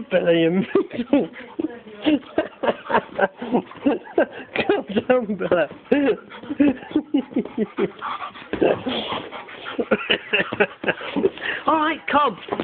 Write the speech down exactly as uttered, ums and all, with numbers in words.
down, Billy, you mental. Calm down, Billy. All right, Cobb.